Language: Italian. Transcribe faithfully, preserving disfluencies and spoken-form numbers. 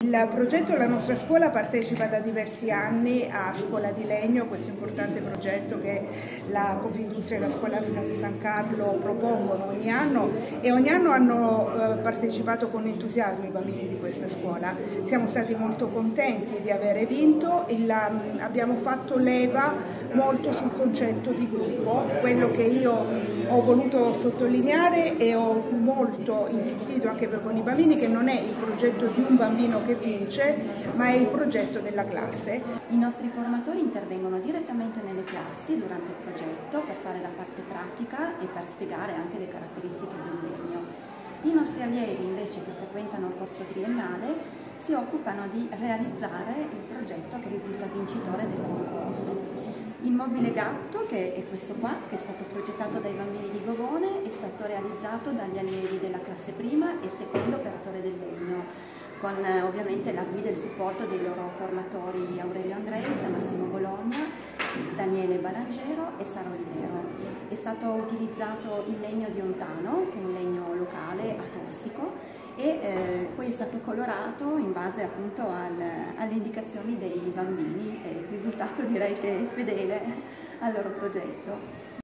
Il progetto La nostra scuola partecipa da diversi anni a Scuola di Legno, questo importante progetto che la Confindustria e la Scolastica di San Carlo propongono ogni anno, e ogni anno hanno eh, partecipato con entusiasmo i bambini di questa scuola. Siamo stati molto contenti di avere vinto e la, abbiamo fatto leva molto sul concetto di gruppo, quello che io ho voluto sottolineare e ho molto insistito anche con i bambini, che non è il progetto di un bambino che vince, ma è il progetto della classe. I nostri formatori intervengono direttamente nelle classi durante il progetto per fare la parte pratica e per spiegare anche le caratteristiche del legno. I nostri allievi invece, che frequentano il corso triennale, si occupano di realizzare il progetto che risulta vincitore del concorso. Il mobile gatto, che è questo qua, che è stato progettato dai bambini di Gogone, è stato realizzato dagli allievi della classe prima e secondo operatore del legno, con eh, ovviamente la guida e il supporto dei loro formatori Aurelio Andreis, Massimo Bologna, Daniele Balangero e Sara Olivero. È stato utilizzato il legno di Ontano, che è un legno locale atossico, e eh, poi è stato colorato in base appunto al, alle indicazioni dei bambini, e il risultato direi che è fedele al loro progetto.